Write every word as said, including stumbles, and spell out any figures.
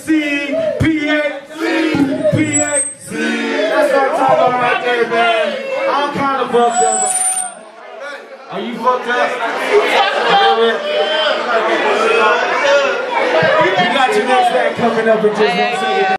C, P X C, P X C. That's what I'm talking about right there, man. I'm kind of fucked up. Are you fucked up? You got your next act coming up in just one second.